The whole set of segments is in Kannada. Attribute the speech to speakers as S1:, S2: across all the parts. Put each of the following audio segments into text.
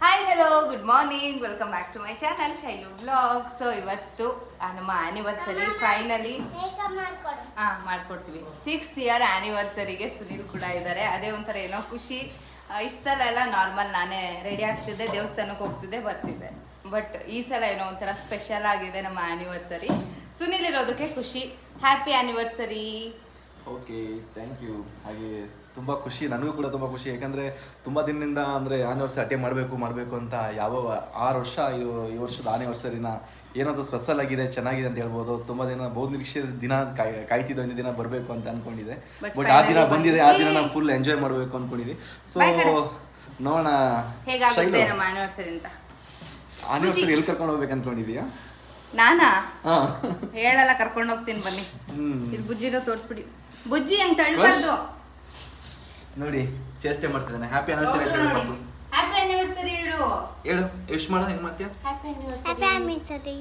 S1: Hi hello good morning welcome back to my channel Shailu blog. So ಇವತ್ತು ನಮ್ಮ ಆ್ಯನಿವರ್ಸರಿ ಫೈನಲಿ ಮಾಡ್ಕೊಡ್ತೀವಿ. 6th ಇಯರ್ ಆ್ಯನಿವರ್ಸರಿಗೆ ಸುನಿಲ್ ಕೂಡ ಇದ್ದಾರೆ. ಅದೇ ಒಂಥರ ಏನೋ ಖುಷಿ. ಇಷ್ಟು ಸಲ ಎಲ್ಲ ನಾರ್ಮಲ್ ನಾನೇ ರೆಡಿ ಆಗ್ತಿದ್ದೆ, ದೇವಸ್ಥಾನಕ್ಕೆ ಹೋಗ್ತಿದ್ದೆ ಬರ್ತಿದ್ದೆ. ಬಟ್ ಈ ಸಲ ಏನೋ ಒಂಥರ ಸ್ಪೆಷಲ್ ಆಗಿದೆ ನಮ್ಮ ಆ್ಯನಿವರ್ಸರಿ. ಸುನಿಲ್ ಇರೋದಕ್ಕೆ ಖುಷಿ. Happy anniversary.
S2: Okay, thank you. ಹಾಗೆ ತುಂಬ ಖುಷಿ, ನನಗೂ ಕೂಡ ತುಂಬ ಖುಷಿ. ಯಾಕಂದರೆ ತುಂಬ ದಿನದಿಂದ ಅಂದರೆ ಆ್ಯನಿವರ್ಸರಿ ಅಟೆಂಡ್ ಮಾಡಬೇಕು ಅಂತ ಯಾವ 6 ವರ್ಷ ಈ ವರ್ಷದ ಆ್ಯನಿವರ್ಸರಿನ ಏನಂತ ಸ್ಪೆಷಲ್ ಆಗಿದೆ, ಚೆನ್ನಾಗಿದೆ ಅಂತ ಹೇಳ್ಬೋದು. ತುಂಬ ದಿನ ಬಹು ನಿರೀಕ್ಷೆ ದಿನ ಕಾಯ್ತಿದ್ದ ಒಂದು ದಿನ ಬರಬೇಕು ಅಂತ ಅಂದ್ಕೊಂಡಿದ್ದೆ. ಬಟ್ ಆ ದಿನ ಬಂದಿದೆ. ಆ ದಿನ ನಾವು ಫುಲ್ ಎಂಜಾಯ್ ಮಾಡಬೇಕು ಅಂದ್ಕೊಂಡಿದ್ವಿ. ಸೊ ನೋಡೋಣ
S1: ಹೇಗಾಗುತ್ತೆ ನಮ್ಮ ಆ್ಯನಿವರ್ಸರಿ ಅಂತ.
S2: ಆ್ಯನಿವರ್ಸರಿ ಎಲ್ಲಿ ಕರ್ಕೊಂಡು ಹೋಗ್ಬೇಕು ಅಂದ್ಕೊಂಡಿದೀಯಾ?
S1: ನಾನಾ ಹೇಳಲ್ಲ, ಕರ್ಕೊಂಡು ಹೋಗ್ತೀನಿ ಬನ್ನಿ. ಇಲ್ಲಿ ಬುಜ್ಜಿರೋ ತೋರಿಸ್ಬಿಡಿ. ಬುಜ್ಜಿ ಹಂಗೆ ತಳ್ಬಾರ್ದು
S2: ನೋಡಿ, ಚೇಷ್ಟೆ ಮಾಡ್ತಿದ್ದಾನೆ. ಹ್ಯಾಪಿ ಆನಿವರ್ಸರಿ ಅಂತ ಹೇಳು.
S1: ಹ್ಯಾಪಿ ಆನಿವರ್ಸರಿ ಹೇಳು.
S2: ಹೇಳು, ಎಷ್ಟು ಮಾಡ ಹೆಂಗ್ ಮಾಡ್ತೀಯ?
S1: Happy anniversary.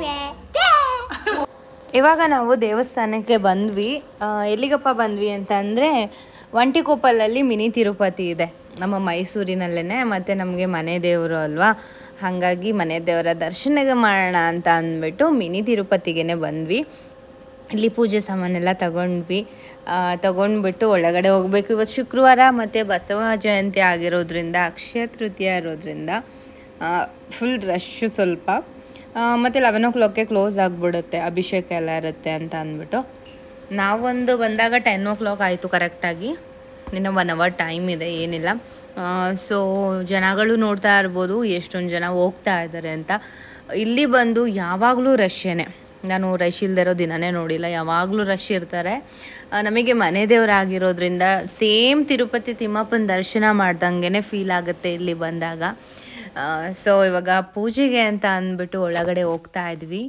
S1: ಇವಾಗ ನಾವು ದೇವಸ್ಥಾನಕ್ಕೆ ಬಂದ್ವಿ. ಎಲ್ಲಿಗಪ್ಪ ಬಂದ್ವಿ ಅಂತ ಅಂದರೆ, ಒಂಟಿಕೊಪ್ಪಲಲ್ಲಿ ಮಿನಿ ತಿರುಪತಿ ಇದೆ ನಮ್ಮ ಮೈಸೂರಿನಲ್ಲೇ. ಮತ್ತು ನಮಗೆ ಮನೆ ದೇವರು ಅಲ್ವಾ, ಹಾಗಾಗಿ ಮನೆ ದೇವರ ದರ್ಶನ ಮಾಡೋಣ ಅಂತ ಅಂದ್ಬಿಟ್ಟು ಮಿನಿ ತಿರುಪತಿಗೆ ಬಂದ್ವಿ. ಇಲ್ಲಿ ಪೂಜೆ ಸಾಮಾನೆಲ್ಲ ತಗೊಂಡ್ಬಿಟ್ಟು ಒಳಗಡೆ ಹೋಗಬೇಕು. ಇವತ್ತು ಶುಕ್ರವಾರ ಮತ್ತು ಬಸವ ಜಯಂತಿ ಆಗಿರೋದ್ರಿಂದ, ಅಕ್ಷಯ ತೃತೀಯ ಇರೋದ್ರಿಂದ ಫುಲ್ ರಶ್ಶು ಸ್ವಲ್ಪ. ಮತ್ತು 11 o'clockಗೆ ಕ್ಲೋಸ್ ಆಗಿಬಿಡುತ್ತೆ, ಅಭಿಷೇಕ ಎಲ್ಲ ಇರುತ್ತೆ ಅಂತ ಅಂದ್ಬಿಟ್ಟು. ನಾವೊಂದು ಬಂದಾಗ 10 o'clock ಆಯಿತು ಕರೆಕ್ಟಾಗಿ. ಇನ್ನು 1 hour ಟೈಮ್ ಇದೆ, ಏನಿಲ್ಲ. ಸೊ ಜನಗಳು ನೋಡ್ತಾ ಇರ್ಬೋದು ಎಷ್ಟೊಂದು ಜನ ಹೋಗ್ತಾ ಇದ್ದಾರೆ ಅಂತ. ಇಲ್ಲಿ ಬಂದು ಯಾವಾಗಲೂ ರಶ್ಶೇನೆ. ನಾನು ರಶ್ ಇಲ್ಲದೆ ಇರೋ ದಿನವೇ ನೋಡಿಲ್ಲ, ಯಾವಾಗಲೂ ರಶ್ ಇರ್ತಾರೆ. ನಮಗೆ ಮನೆ ದೇವರಾಗಿರೋದ್ರಿಂದ ಸೇಮ್ ತಿರುಪತಿ ತಿಮ್ಮಪ್ಪನ ದರ್ಶನ ಮಾಡ್ದಂಗೆ ಫೀಲ್ ಆಗುತ್ತೆ ಇಲ್ಲಿ ಬಂದಾಗ. ಸೊ ಇವಾಗ ಪೂಜೆಗೆ ಅಂತ ಅಂದ್ಬಿಟ್ಟು ಒಳಗಡೆ ಹೋಗ್ತಾ ಇದ್ವಿ.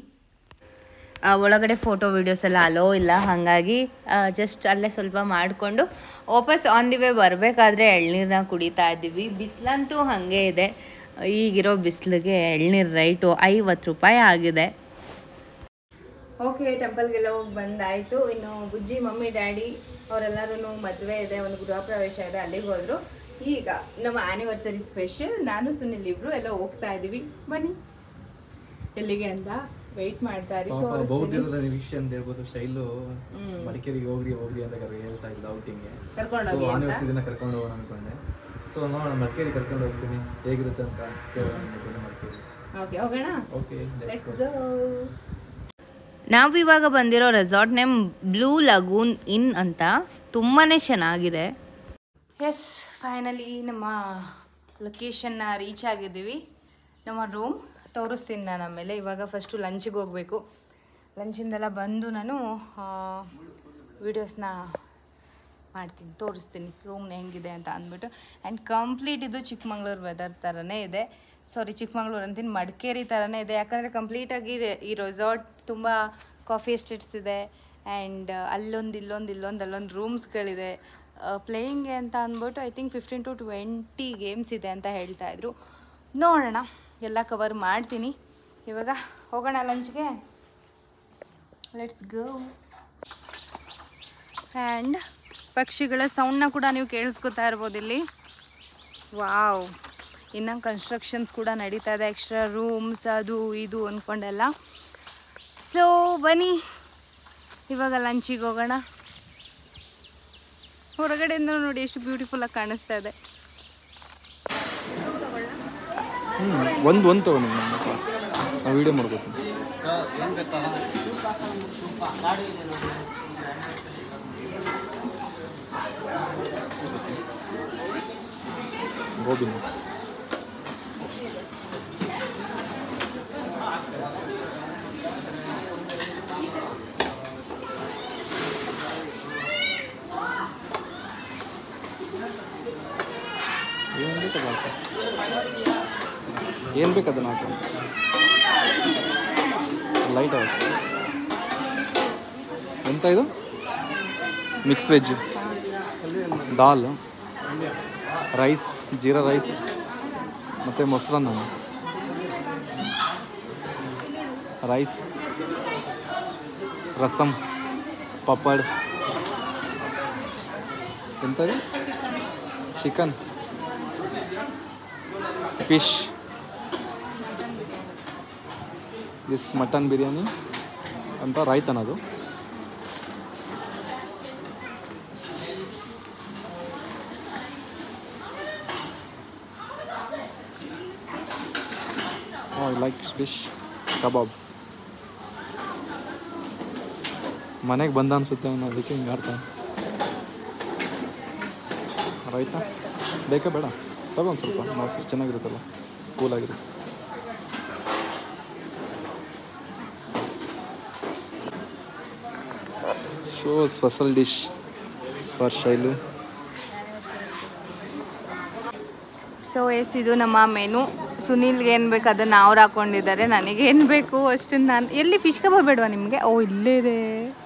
S1: ಒಳಗಡೆ ಫೋಟೋ ವೀಡಿಯೋಸ್ ಎಲ್ಲ ಅಲೋ ಇಲ್ಲ, ಹಾಗಾಗಿ ಜಸ್ಟ್ ಅಲ್ಲೇ ಸ್ವಲ್ಪ ಮಾಡಿಕೊಂಡು ವಾಪಸ್ ಆನ್ ದಿ ವೇ ಬರಬೇಕಾದ್ರೆ ಎಳ್ನೀರನ್ನ ಕುಡಿತಾ ಇದ್ದೀವಿ. ಬಿಸಿಲಂತೂ ಹಾಗೆ ಇದೆ. ಈಗಿರೋ ಬಿಸಿಲಿಗೆ ಎಳ್ನೀರು ರೈಟು 50 ರೂಪಾಯಿ ಆಗಿದೆ. ಓಕೆ, ಟೆಂಪಲ್ಗೆಲ್ಲ ಹೋಗಿ ಬಂದಾಯಿತು. ಇನ್ನು ಬುಜ್ಜಿ, ಮಮ್ಮಿ, ಡ್ಯಾಡಿ ಅವರೆಲ್ಲರೂ ಮದುವೆ ಇದೆ, ಒಂದು ಗೃಹ ಪ್ರವೇಶ ಇದೆ, ಅಲ್ಲಿಗೆ ಹೋದರು. ಈಗ ನಮ್ಮ ಆ್ಯನಿವರ್ಸರಿ ಸ್ಪೆಷಲ್ ನಾನು ಸುನಿಲ್ ಇಬ್ಬರು ಎಲ್ಲ ಹೋಗ್ತಾ ಇದ್ದೀವಿ. ಬನ್ನಿ ಎಲ್ಲಿಗೆ ಅಂತ ವೆಯ್ಟ್ ಮಾಡ್ತಾ ಇದ್ದೀವಿ.
S2: ಬಹುದಿನದ ನಿರೀಕ್ಷೆ ಅಂತ ಹೇಳ್ಬೋದು. ಶೈಲು ಮಡಿಕೇರಿಗೆ ಹೋಗ್ರಿ ಅಂತ ಹೇಳ್ತಾ ಇದ್ದ ಔಟಿಂಗ್ಗೆ ಕರ್ಕೊಂಡು ಹೋಗೋಣ ಅನ್ಕೊಂಡೆ. ಸೊ ನೋಡೋಣ, ಮಡಿಕೇರಿ ಕರ್ಕೊಂಡು ಹೋಗ್ತೀನಿ, ಹೇಗಿರುತ್ತೆ ಅಂತ ಕೇಳೋಣ. ಮಡಿಕೇರಿ
S1: ಓಕೆ, ಹೋಗೋಣ.
S2: Okay,
S1: let's go. ನಾವಿವಾಗ ಬಂದಿರೋ resort name blue lagoon inn ಅಂತ, ತುಂಬಾ ಚೆನ್ನಾಗಿದೆ. ಎಸ್, ಫೈನಲಿ ನಮ್ಮ ಲೊಕೇಶನ್ನ ರೀಚ್ ಆಗಿದ್ದೀವಿ. ನಮ್ಮ ರೂಮ್ ತೋರಿಸ್ತೀನಿ ನಾನು ಆಮೇಲೆ. ಇವಾಗ ಫಸ್ಟು ಲಂಚಿಗೆ ಹೋಗಬೇಕು. ಲಂಚಿಂದೆಲ್ಲ ಬಂದು ನಾನು ವೀಡಿಯೋಸ್ನ ಮಾಡ್ತೀನಿ, ತೋರಿಸ್ತೀನಿ ರೂಮ್ನ ಹೆಂಗಿದೆ ಅಂತ ಅಂದ್ಬಿಟ್ಟು. ಆ್ಯಂಡ್ ಕಂಪ್ಲೀಟ್ ಇದು ಚಿಕ್ಕಮಂಗ್ಳೂರು ವೆದರ್ ಥರನೇ ಇದೆ. ಚಿಕ್ಕಮಂಗ್ಳೂರು ಅಂತೀನಿ, ಮಡಿಕೇರಿ ಥರನೇ ಇದೆ. ಯಾಕಂದರೆ ಕಂಪ್ಲೀಟಾಗಿ ಈ ರೆಸಾರ್ಟ್ ತುಂಬ ಕಾಫಿ ಎಸ್ಟೇಟ್ಸ್ ಇದೆ. ಆ್ಯಂಡ್ ಅಲ್ಲೊಂದು ರೂಮ್ಸ್ಗಳಿದೆ. ಪ್ಲೇಯಿಂಗ್ಗೆ ಅಂತ ಅಂದ್ಬಿಟ್ಟು ಐ ಥಿಂಕ್ 15 to 20 ಗೇಮ್ಸ್ ಇದೆ ಅಂತ ಹೇಳ್ತಾಯಿದ್ರು. ನೋಡೋಣ, ಎಲ್ಲ ಕವರ್ ಮಾಡ್ತೀನಿ. ಇವಾಗ ಹೋಗೋಣ ಲಂಚ್ಗೆ. Let's go. ಆ್ಯಂಡ್ ಪಕ್ಷಿಗಳ ಸೌಂಡನ್ನ ಕೂಡ ನೀವು ಕೇಳಿಸ್ಕೊತಾ ಇರ್ಬೋದು ಇಲ್ಲಿ. ವಾವ್, ಇನ್ನು ಕನ್ಸ್ಟ್ರಕ್ಷನ್ಸ್ ಕೂಡ ನಡೀತಾ ಇದೆ, ಎಕ್ಸ್ಟ್ರಾ ರೂಮ್ಸ್ ಅದು ಇದು ಅಂದ್ಕೊಂಡೆಲ್ಲ. ಸೊ ಬನ್ನಿ ಇವಾಗ ಲಂಚಿಗೆ ಹೋಗೋಣ. ಹೊರಗಡೆಯಿಂದ ನೋಡಿ ಎಷ್ಟು ಬ್ಯೂಟಿಫುಲ್ಲಾಗಿ ಕಾಣಿಸ್ತಾ ಇದೆ.
S2: ಒಂದು ತಗೊಂಡು ನಾನು ವೀಡಿಯೋ ಮಾಡ್ಕೋತೀನಿ. ಗೋಬಿ ಏನು ಬೇಕದು ನಾಲ್ಕು ಲೈಟ್ ಆಗುತ್ತೆ. ಎಂತ ಇದು? Mix veg, dal, rice, jeera rice ಮತ್ತು ಮೊಸರನ್ನ, ರೈಸ್, ರಸಮ್, ಪಪ್ಪಡ್, ಎಂಥದ್ದು chicken, fish, this mutton biryani ಅಂತ ರಾಯ್ತನದು. I like fish kebab. ಮನೆಗೆ ಬಂದ ಅನಿಸುತ್ತೆ ಅವನು, ಅದಕ್ಕೆ ಹಿಂಗೆ ಆಡ್ತಾನೆ. ರಾಯ್ತ ಬೇಕಾ ಬೇಡ? ತಗೊಂಡು ಸ್ವಲ್ಪ ಮೊಸರು ಚೆನ್ನಾಗಿರುತ್ತಲ್ಲ, ಕೂಲಾಗಿರುತ್ತೆ. So special dish for Shailu.
S1: So yes, ಇದು ನಮ್ಮ ಮೆನು. ಸುನೀಲ್ಗೆ ಏನು ಬೇಕು ಅದನ್ನು ಅವ್ರು ಹಾಕ್ಕೊಂಡಿದ್ದಾರೆ. ನನಗೇನು ಬೇಕು ಅಷ್ಟನ್ನು ನಾನು. ಎಲ್ಲಿ ಫಿಶ್ ಕಬಾಬ್ ಬೇಡವಾ ನಿಮಗೆ? ಓ, ಇಲ್ಲೇ ಇದೆ.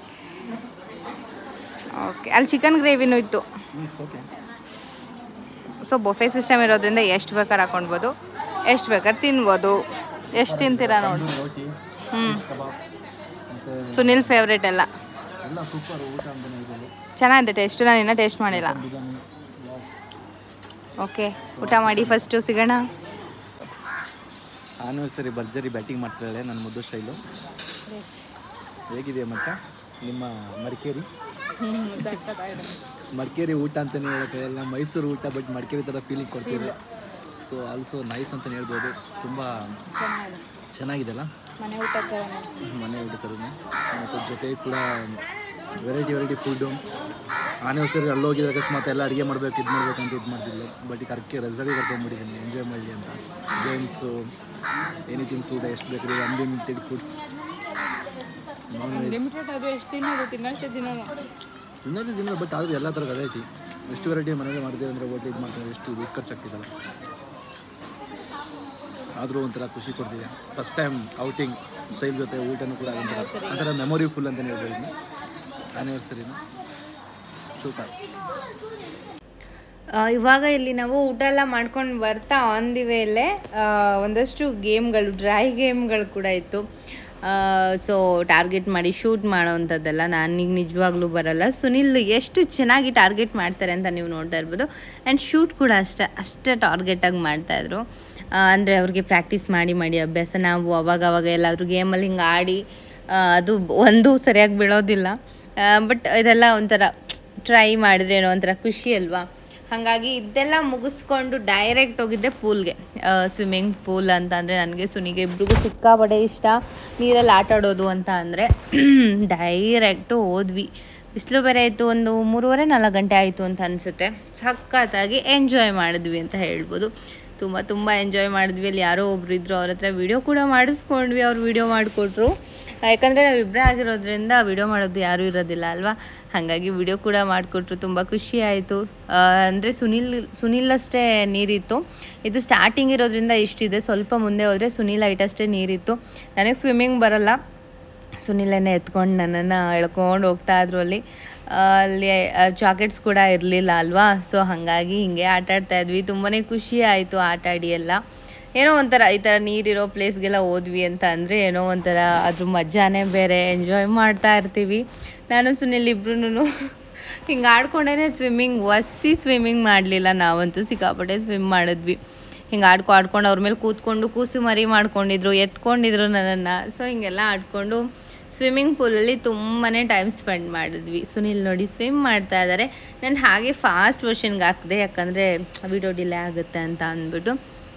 S1: ಓಕೆ, ಅಲ್ಲಿ ಚಿಕನ್ ಗ್ರೇವಿನೂ ಇತ್ತು. ಸೊ ಬೊಫೆ ಸಿಸ್ಟಮ್ ಇರೋದ್ರಿಂದ ಎಷ್ಟು ಬೇಕಾದ್ರೆ ಹಾಕ್ಕೊಳ್ಬೋದು, ಎಷ್ಟು ಬೇಕಾದ್ರೆ ತಿನ್ಬೋದು. ಎಷ್ಟು ತಿಂತೀರಾ ನೋಡಿ. ಸುನೀಲ್ ಫೇವ್ರೇಟ್ ಎಲ್ಲ. ಚೆನ್ನಾಗಿದೆ ಟೇಸ್ಟು, ನಾನು ಇನ್ನೂ ಟೇಸ್ಟ್ ಮಾಡಿಲ್ಲ. ಓಕೆ, ಊಟ ಮಾಡಿ ಫಸ್ಟು ಸಿಗೋಣ.
S2: ಆನಿವರ್ಸರಿ ಭರ್ಜರಿ ಬ್ಯಾಟಿಂಗ್ ಮಾಡ್ತಾಳೆ ನನ್ನ ಮುದ್ದು ಶೈಲು. ಹೇಗಿದೆ ಮತ್ತೆ ನಿಮ್ಮ ಮಡಿಕೇರಿ? ಮಡಿಕೇರಿ ಊಟ ಅಂತಲೇ ಹೇಳೋಕ್ಕಾಗಲ್ಲ, ಮೈಸೂರು ಊಟ, ಬಟ್ ಮಡಿಕೇರಿ ಥರ ಫೀಲಿಂಗ್ ಕೊಡ್ತೀವಿ. ಸೊ ಆಲ್ಸೋ ನೈಸ್ ಅಂತಲೇ ಹೇಳ್ಬೋದು. ತುಂಬ ಚೆನ್ನಾಗಿದೆಲ್ಲ ಮನೆ ಊಟ ಥರನೇ. ಮತ್ತು ಜೊತೆ ಕೂಡ ವೆರೈಟಿ ಫುಡ್ಡು. ಆನಿವರ್ಸರಿ ಅಲ್ಲೋಗಿದ್ರೆ ಅಕಸ್ಮಾತ್ ಎಲ್ಲ ಅಡುಗೆ ಮಾಡಬೇಕು, ಇದು ಮಾಡಬೇಕಂತ ಇದು ಮಾಡ್ತಿಲ್ಲ. ಬಟ್ ಈಗ ಅದಕ್ಕೆ ರೆಸಾರ್ಟಿಗೆ ಕರ್ಕೊಂಡ್ಬಿಟ್ಟಿದ್ದೀನಿ ಎಂಜಾಯ್ ಮಾಡಲಿ ಅಂತ. ಗೇಮ್ಸು, ಎನಿಥಿಂಗ್ಸ್, ಊಟ ಎಷ್ಟು ಬೇಕು, ಅನ್ಲಿಮಿಟೆಡ್ ಫುಡ್ಸ್. ತಿನ್ನೋದು ಬಟ್ ಆದರೂ ಎಲ್ಲ ಥರ ವೆರೈಟಿ. ಎಷ್ಟು ವೆರೈಟಿ ಮನೇಲಿ ಮಾಡಿದೆ ಅಂದರೆ ಹೋಟ್ಲ್ ಇದು ಮಾಡ್ತಾರೆ, ಎಷ್ಟು ದುಡ್ಡು ಖರ್ಚಾಗ್ತಿದ್ದಲ್ಲ. ಆದರೂ ಒಂಥರ ಖುಷಿ ಕೊಡ್ತಿದೆ. ಫಸ್ಟ್ ಟೈಮ್ ಔಟಿಂಗ್ ಶೈಲ್ ಜೊತೆ ಊಟನೂ ಕೂಡ ಒಂಥರ ಮೆಮೊರಿ ಫುಲ್ ಅಂತಲೇ ಹೇಳ್ಬೋದು ಆನಿವರ್ಸರಿನ. ಸೂಪರ್.
S1: ಇವಾಗ ಇಲ್ಲಿ ನಾವು ಊಟ ಎಲ್ಲ ಮಾಡ್ಕೊಂಡು ಬರ್ತಾ ಆನ್ ದಿ ವೇಲೆ ಒಂದಷ್ಟು ಗೇಮ್ಗಳು, ಡ್ರೈ ಗೇಮ್ಗಳು ಕೂಡ ಇತ್ತು. ಸೊ ಟಾರ್ಗೆಟ್ ಮಾಡಿ ಶೂಟ್ ಮಾಡೋವಂಥದ್ದೆಲ್ಲ ನನಗೆ ನಿಜವಾಗ್ಲೂ ಬರಲ್ಲ. ಸುನಿಲ್ ಎಷ್ಟು ಚೆನ್ನಾಗಿ ಟಾರ್ಗೆಟ್ ಮಾಡ್ತಾರೆ ಅಂತ ನೀವು ನೋಡ್ತಾ ಇರ್ಬೋದು. ಆ್ಯಂಡ್ ಶೂಟ್ ಕೂಡ ಅಷ್ಟೇ ಟಾರ್ಗೆಟಾಗಿ ಮಾಡ್ತಾಯಿದ್ರು. ಅಂದರೆ ಅವ್ರಿಗೆ ಪ್ರಾಕ್ಟೀಸ್ ಮಾಡಿ ಅಭ್ಯಾಸ. ನಾವು ಅವಾಗ ಎಲ್ಲಾದರೂ ಗೇಮಲ್ಲಿ ಹಿಂಗೆ ಆಡಿ ಅದು ಒಂದು ಸರಿಯಾಗಿ ಬೀಳೋದಿಲ್ಲ. ಬಟ್ ಇದೆಲ್ಲ ಒಂಥರ ಟ್ರೈ ಮಾಡಿದ್ರೆ ಏನೋ ಒಂಥರ ಖುಷಿ ಅಲ್ವಾ. ಹಾಗಾಗಿ ಇದೆಲ್ಲ ಮುಗಿಸ್ಕೊಂಡು ಡೈರೆಕ್ಟ್ ಹೋಗಿದ್ದೆ ಪೂಲ್ಗೆ. ಸ್ವಿಮ್ಮಿಂಗ್ ಪೂಲ್ ಅಂತ ಅಂದರೆ ನನಗೆ ಸುನಿಗೆ ಇಬ್ರಿಗೂ ಸಿಕ್ಕಾಪಟ್ಟೆ ಇಷ್ಟ ನೀರಲ್ಲಿ ಆಟ ಆಡೋದು ಅಂತ ಅಂದರೆ. ಡೈರೆಕ್ಟು ಹೋದ್ವಿ. ಬಿಸಿಲು ಬೇರೆ ಆಯಿತು, ಒಂದು 3:30-4 ಗಂಟೆ ಆಯಿತು ಅಂತ ಅನಿಸುತ್ತೆ. ಸಖತ್ತಾಗಿ ಎಂಜಾಯ್ ಮಾಡಿದ್ವಿ ಅಂತ ಹೇಳ್ಬೋದು. ತುಂಬ ಎಂಜಾಯ್ ಮಾಡಿದ್ವಿ. ಅಲ್ಲಿ ಯಾರೋ ಒಬ್ರು ಇದ್ದರು, ಅವ್ರ ಹತ್ರ ವೀಡಿಯೋ ಕೂಡ ಮಾಡಿಸ್ಕೊಂಡ್ವಿ. ಅವ್ರು ವೀಡಿಯೋ ಮಾಡಿಕೊಟ್ರು. ಯಾಕಂದರೆ ನಾವು ಇಬ್ಬರೇ ಆಗಿರೋದ್ರಿಂದ ವೀಡಿಯೋ ಮಾಡೋದು ಯಾರೂ ಇರೋದಿಲ್ಲ ಅಲ್ವಾ. ಹಾಗಾಗಿ ವಿಡಿಯೋ ಕೂಡ ಮಾಡಿಕೊಟ್ರು. ತುಂಬ ಖುಷಿ ಆಯಿತು. ಅಂದರೆ ಸುನಿಲಷ್ಟೇ ನೀರಿತ್ತು. ಇದು ಸ್ಟಾರ್ಟಿಂಗ್ ಇರೋದ್ರಿಂದ ಇಷ್ಟಿದೆ. ಸ್ವಲ್ಪ ಮುಂದೆ ಹೋದರೆ ಸುನಿಲ್ ಐಟಷ್ಟೇ ನೀರಿತ್ತು. ನನಗೆ ಸ್ವಿಮ್ಮಿಂಗ್ ಬರಲ್ಲ. ಸುನಿಲನ್ನೇ ಎತ್ಕೊಂಡು ನನ್ನನ್ನು ಎಳ್ಕೊಂಡು ಹೋಗ್ತಾಯಿದ್ರು. ಅಲ್ಲಿ ಜಾಕೆಟ್ಸ್ ಕೂಡ ಇರಲಿಲ್ಲ ಅಲ್ವಾ. ಸೊ ಹಾಗಾಗಿ ಹಿಂಗೆ ಆಟಾಡ್ತಾಯಿದ್ವಿ. ತುಂಬಾ ಖುಷಿ ಆಯಿತು ಆಟಾಡಿ ಎಲ್ಲ. ಏನೋ ಒಂಥರ ಈ ಥರ ನೀರಿರೋ ಪ್ಲೇಸ್ಗೆಲ್ಲ ಹೋದ್ವಿ ಅಂತ ಅಂದರೆ ಏನೋ ಒಂಥರ ಅದ್ರ ಮಜಾನೇ ಬೇರೆ. ಎಂಜಾಯ್ ಮಾಡ್ತಾ ಇರ್ತೀವಿ. ನಾನು ಸುನಿಲ್ ಇಬ್ರು ಹಿಂಗೆ ಆಡ್ಕೊಂಡೇ ಸ್ವಿಮ್ಮಿಂಗ್ ಮಾಡಲಿಲ್ಲ. ನಾವಂತೂ ಸಿಕ್ಕಾಪಟ್ಟೆ ಸ್ವಿಮ್ ಮಾಡಿದ್ವಿ. ಹಿಂಗೆ ಆಡ್ಕೊಂಡು ಅವ್ರ ಮೇಲೆ ಕೂಸು ಮರಿ ಮಾಡ್ಕೊಂಡಿದ್ರು, ಎತ್ಕೊಂಡಿದ್ರು ನನ್ನನ್ನು. ಸೊ ಹಿಂಗೆಲ್ಲ ಆಡ್ಕೊಂಡು ಸ್ವಿಮ್ಮಿಂಗ್ ಪೂಲಲ್ಲಿ ತುಂಬಾ ಟೈಮ್ ಸ್ಪೆಂಡ್ ಮಾಡಿದ್ವಿ. ಸುನಿಲ್ ನೋಡಿ ಸ್ವಿಮ್ ಮಾಡ್ತಾ ಇದ್ದಾರೆ. ನಾನು ಹಾಗೆ ಫಾಸ್ಟ್ ವರ್ಷನ್ಗೆ ಹಾಕಿದೆ, ಯಾಕಂದರೆ ವಿಡಿಯೋ ಡಿಲೇ ಆಗುತ್ತೆ ಅಂತ ಅಂದ್ಬಿಟ್ಟು.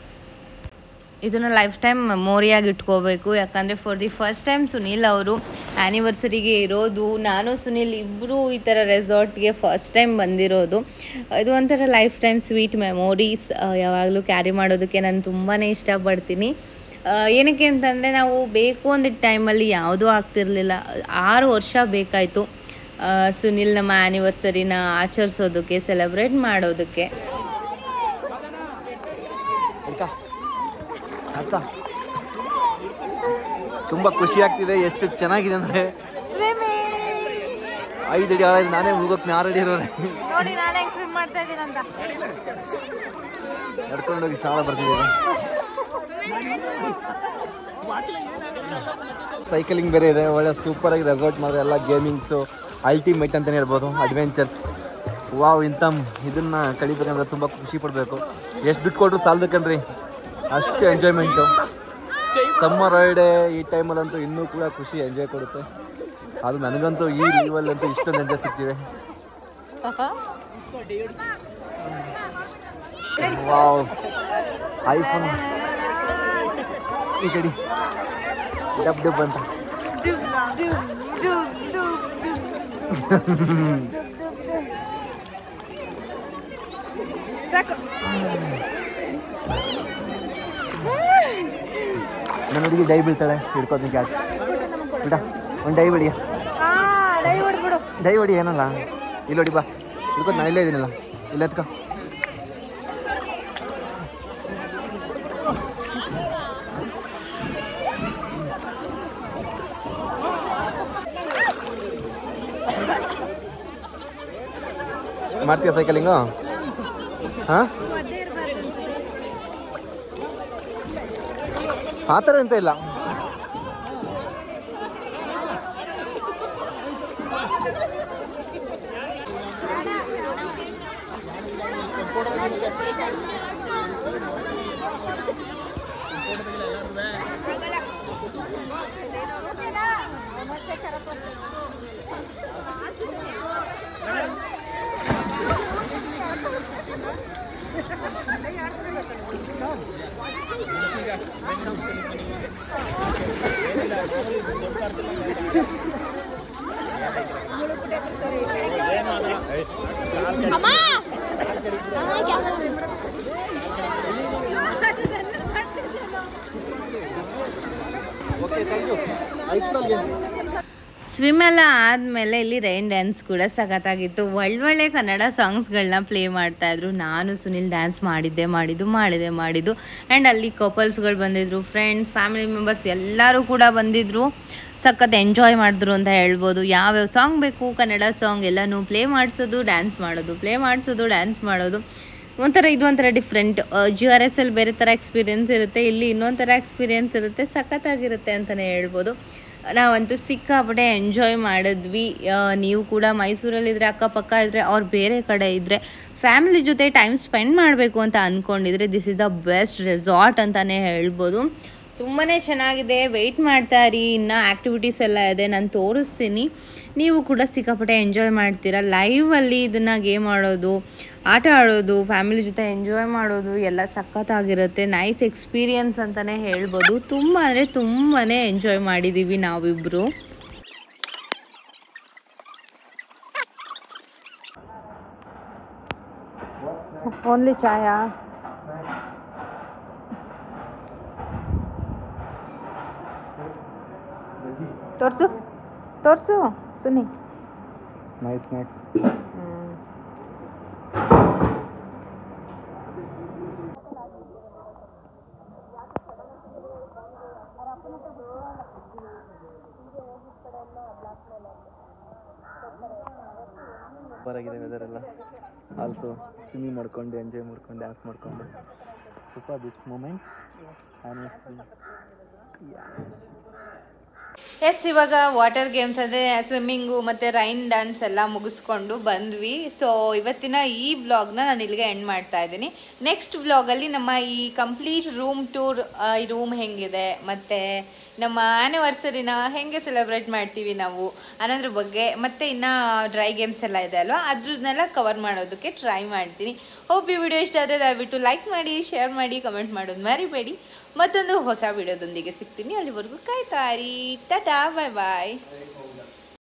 S1: ಇದನ್ನು ಲೈಫ್ ಟೈಮ್ ಮೆಮೊರಿಯಾಗಿ ಇಟ್ಕೋಬೇಕು. ಯಾಕಂದರೆ for the first time Sunil ಅವರು ಆ್ಯನಿವರ್ಸರಿಗೆ ಇರೋದು. ನಾನು ಸುನಿಲ್ ಇಬ್ಬರು ಈ ಥರ ರೆಸಾರ್ಟ್ಗೆ ಫಸ್ಟ್ ಟೈಮ್ ಬಂದಿರೋದು. ಇದು ಒಂಥರ ಲೈಫ್ ಟೈಮ್ ಸ್ವೀಟ್ ಮೆಮೊರೀಸ್. ಯಾವಾಗಲೂ ಕ್ಯಾರಿ ಮಾಡೋದಕ್ಕೆ ನಾನು ತುಂಬಾ ಇಷ್ಟಪಡ್ತೀನಿ. ಏನಕ್ಕೆ ಅಂತಂದರೆ ನಾವು ಬೇಕು ಅಂದಿದ್ದ ಟೈಮಲ್ಲಿ ಯಾವುದೂ ಆಗ್ತಿರಲಿಲ್ಲ. 6 ವರ್ಷ ಬೇಕಾಯಿತು ಸುನಿಲ್ ನಮ್ಮ ಆ್ಯನಿವರ್ಸರಿನ ಆಚರಿಸೋದಕ್ಕೆ, ಸೆಲೆಬ್ರೇಟ್ ಮಾಡೋದಕ್ಕೆ.
S2: ತುಂಬ ಖುಷಿ ಆಗ್ತಿದೆ. ಎಷ್ಟು ಚೆನ್ನಾಗಿದೆ ಅಂದರೆ 5 ಅಡಿ ಆಳ ನಾನೇ ಮುಗೋಕೆ 6 ಅಡಿ ಇರೋರೆ
S1: ನೋಡಿ ನಾನು ಹೆಂಗೆ ಸ್ವಿಮ್ ಮಾಡ್ತಾ ಇದ್ದೀನಿ ಅಂತ
S2: ನಡ್ಕೊಂಡೋಗಿ ಸ್ನಾನ ಬರ್ತಿದ್ದೀನಿ. ಸೈಕಲಿಂಗ್ ಬೇರೆ ಇದೆ. ಒಳ್ಳೆ ಸೂಪರಾಗಿ ರೆಸಾರ್ಟ್ ಮಾಡಿದ್ರೆ ಎಲ್ಲ ಗೇಮಿಂಗ್ಸು ಅಲ್ಟಿಮೇಟ್ ಅಂತಲೇ ಹೇಳ್ಬೋದು. Adventures wow. ಇಂಥ ಇದನ್ನು ಕಳಿಬೇಕಂದ್ರೆ ತುಂಬ ಖುಷಿ ಪಡಬೇಕು. ಎಷ್ಟು ದುಡ್ಡು ಕೊಟ್ಟರು ಸಾಲದು ಕಣ್ರಿ. ಅಷ್ಟು ಎಂಜಾಯ್ಮೆಂಟು. ಸಮ್ಮರ್ ಹಾಲಿಡೇ ಈ ಟೈಮಲ್ಲಂತೂ ಇನ್ನೂ ಕೂಡ ಖುಷಿ ಎಂಜಾಯ್ ಕೊಡುತ್ತೆ. ಅದು ನನಗಂತೂ ಈ ಲೀವಲ್ಲಂತೂ ಇಷ್ಟೊಂದು ಎಂಜಾಯ್ ಸಿಗ್ತಿದೆ. ವಾವ್, ಐಫೋನ್ ಈ ಕಡೆ ಡಬ್ ಡಬ್ ಅಂತ ನನ್ನ ಹುಡುಗಿ ಡೈ ಬೀಳ್ತಾಳೆ, ಹಿಡ್ಕೋತೀನಿ ಕ್ಯಾಚ್ ಬಿಡ. ಒಂದು ಡೈ ಹೊಡಿಯ, ಡೈ ಹೊಡಿ ಏನಲ್ಲ, ಇಲ್ಲಿ ಹೊಡಿ ಬಾ, ಹಿಡ್ಕೋದು ನಾನು ಇಲ್ಲೇ ಇದ್ದೀನಲ್ಲ, ಇಲ್ಲ ಎತ್ಕೊ. ಮಾಡ್ತೀಯ ಸೈಕಲಿಂಗು? ಹಾಂ, ಆ ಥರ ಎಂತ ಇಲ್ಲ.
S1: ಸ್ವಿಮ್ ಎಲ್ಲ ಆದಮೇಲೆ ಇಲ್ಲಿ ರೈನ್ ಡ್ಯಾನ್ಸ್ ಕೂಡ ಸಖತ್ತಾಗಿತ್ತು. ಒಳ್ಳೊಳ್ಳೆ ಕನ್ನಡ ಸಾಂಗ್ಸ್ಗಳನ್ನ ಪ್ಲೇ ಮಾಡ್ತಾಯಿದ್ರು. ನಾನು ಸುನಿಲ್ ಡ್ಯಾನ್ಸ್ ಮಾಡಿದ್ದು ಆ್ಯಂಡ್ ಅಲ್ಲಿ ಕಪಲ್ಸ್ಗಳು ಬಂದಿದ್ರು, ಫ್ರೆಂಡ್ಸ್, ಫ್ಯಾಮಿಲಿ ಮೆಂಬರ್ಸ್ ಎಲ್ಲರೂ ಕೂಡ ಬಂದಿದ್ದರು. ಸಖತ್ ಎಂಜಾಯ್ ಮಾಡಿದ್ರು ಅಂತ ಹೇಳ್ಬೋದು. ಯಾವ್ಯಾವ ಸಾಂಗ್ ಬೇಕು ಕನ್ನಡ ಸಾಂಗ್ ಎಲ್ಲನೂ ಪ್ಲೇ ಮಾಡಿಸೋದು, ಡ್ಯಾನ್ಸ್ ಮಾಡೋದು. ಇದೊಂಥರ ಡಿಫ್ರೆಂಟ್. GRSಲ್ಲಿ ಬೇರೆ ಥರ ಎಕ್ಸ್ಪೀರಿಯೆನ್ಸ್ ಇರುತ್ತೆ, ಇಲ್ಲಿ ಇನ್ನೊಂದು ಥರ ಎಕ್ಸ್ಪೀರಿಯೆನ್ಸ್ ಇರುತ್ತೆ. ಸಖತ್ತಾಗಿರುತ್ತೆ ಅಂತಲೇ ಹೇಳ್ಬೋದು. ನಾವಂತೂ ಸಿಕ್ಕಾಪಟ್ಟೆ ಎಂಜಾಯ್ ಮಾಡಿದ್ವಿ. ನೀವು ಕೂಡ ಮೈಸೂರಲ್ಲಿದ್ದರೆ, ಅಕ್ಕಪಕ್ಕ ಇದ್ದರೆ, ಅವ್ರು ಬೇರೆ ಕಡೆ ಇದ್ದರೆ, ಫ್ಯಾಮಿಲಿ ಜೊತೆ ಟೈಮ್ ಸ್ಪೆಂಡ್ ಮಾಡಬೇಕು ಅಂತ ಅಂದ್ಕೊಂಡಿದ್ರೆ this is the best resort ಅಂತಲೇ ಹೇಳ್ಬೋದು. ತುಂಬಾ ಚೆನ್ನಾಗಿದೆ. ವೆಯ್ಟ್ ಮಾಡ್ತಾ ಇರಿ, ಇನ್ನು ಆ್ಯಕ್ಟಿವಿಟೀಸ್ ಎಲ್ಲ ಇದೆ, ನಾನು ತೋರಿಸ್ತೀನಿ. ನೀವು ಕೂಡ ಸಿಕ್ಕಾಪಟ್ಟೆ ಎಂಜಾಯ್ ಮಾಡ್ತೀರಾ. ಲೈವಲ್ಲಿ ಇದನ್ನು ಗೇಮ್ ಆಡೋದು, ಆಟ ಆಡೋದು, ಫ್ಯಾಮಿಲಿ ಜೊತೆ ಎಂಜಾಯ್ ಮಾಡೋದು ಎಲ್ಲ ಸಖತ್ತಾಗಿರುತ್ತೆ. ನೈಸ್ ಎಕ್ಸ್ಪೀರಿಯನ್ಸ್ ಅಂತಲೇ ಹೇಳ್ಬೋದು. ತುಂಬಾ ಎಂಜಾಯ್ ಮಾಡಿದ್ದೀವಿ ನಾವಿಬ್ಬರು. ಓನ್ಲಿ ಚಾಯಾ? ತೋರ್ಸು ಸುನಿ.
S2: ನೈಸ್. ಬರಾಗಿದೆ ವೆದರ್ ಎಲ್ಲ. ಆಲ್ಸೋ ಸ್ವಿಮ್ಮಿಂಗ್ ಮಾಡ್ಕೊಂಡು, ಎಂಜಾಯ್ ಮಾಡ್ಕೊಂಡು, ಡ್ಯಾನ್ಸ್ ಮಾಡ್ಕೊಂಡು ಸೂಪರ್ ದಿಸ್ ಮೂಮೆಂಟ್.
S1: ಎಸ್, ಇವಾಗ ವಾಟರ್ ಗೇಮ್ಸ್ ಅಂದರೆ ಸ್ವಿಮ್ಮಿಂಗು ಮತ್ತು ರೈನ್ ಡ್ಯಾನ್ಸ್ ಎಲ್ಲ ಮುಗಿಸ್ಕೊಂಡು ಬಂದ್ವಿ. ಸೊ ಇವತ್ತಿನ ಈ ವ್ಲಾಗ್ನ ನಾನು ಇಲ್ಲಿಗೆ ಎಂಡ್ ಮಾಡ್ತಾ ಇದ್ದೀನಿ. ನೆಕ್ಸ್ಟ್ ವ್ಲಾಗಲ್ಲಿ ನಮ್ಮ ಈ ಕಂಪ್ಲೀಟ್ ರೂಮ್ ಟೂರ್, ಈ ರೂಮ್ ಹೆಂಗಿದೆ ಮತ್ತು ನಮ್ಮ ಆ್ಯನಿವರ್ಸರಿನ ಹೇಗೆ ಸೆಲೆಬ್ರೇಟ್ ಮಾಡ್ತೀವಿ ನಾವು ಅನ್ನೋದ್ರ ಬಗ್ಗೆ, ಮತ್ತು ಇನ್ನು ಡ್ರೈ ಗೇಮ್ಸ್ ಎಲ್ಲ ಇದೆ ಅಲ್ವಾ, ಅದ್ರನ್ನೆಲ್ಲ ಕವರ್ ಮಾಡೋದಕ್ಕೆ ಟ್ರೈ ಮಾಡ್ತೀನಿ. ಹೋಪ್ ಈ ವಿಡಿಯೋ ಇಷ್ಟ ಆದರೆ ದಯವಿಟ್ಟು ಲೈಕ್ ಮಾಡಿ, ಶೇರ್ ಮಾಡಿ, ಕಮೆಂಟ್ ಮಾಡೋದು ಮರಿಬೇಡಿ. ಮತ್ತೊಂದು ಹೊಸ ವಿಡಿಯೋದೊಂದಿಗೆ ಸಿಗ್ತೀನಿ. ಅಲ್ಲಿವರೆಗೂ ಕಾಯ್ತಾ ಇರಿ. ಟಾಟಾ, ಬಾಯ್ ಬಾಯ್.